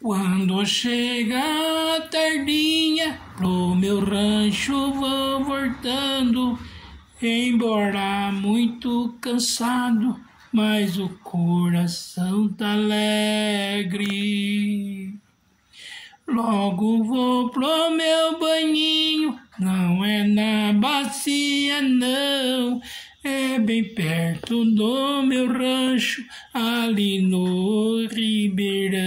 Quando chega a tardinha, pro meu rancho vou voltando, embora muito cansado, mas o coração tá alegre. Logo vou pro meu banhinho, não é na bacia não, é bem perto do meu rancho, ali no ribeirão.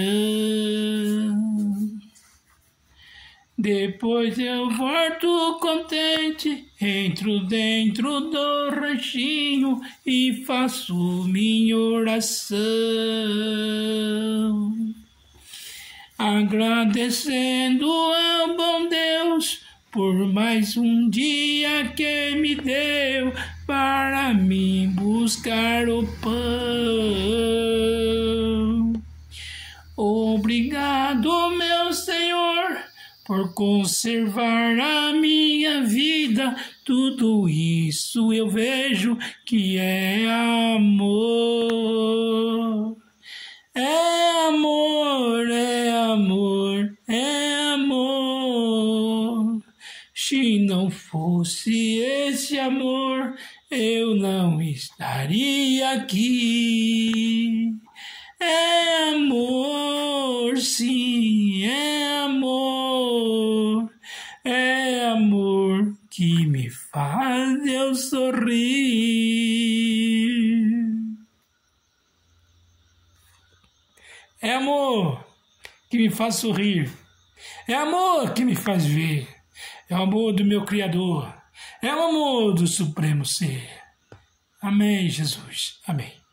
Depois eu volto contente, entro dentro do ranchinho e faço minha oração, agradecendo ao bom Deus por mais um dia que me deu para mim buscar o pão. Obrigado, meu Senhor, por conservar a minha vida. Tudo isso eu vejo que é amor. É amor, é amor, é amor. Se não fosse esse amor, eu não estaria aqui. É amor, sim, é amor. É amor que me faz eu sorrir. É amor que me faz sorrir. É amor que me faz ver. É o amor do meu Criador. É o amor do Supremo Ser. Amém, Jesus. Amém.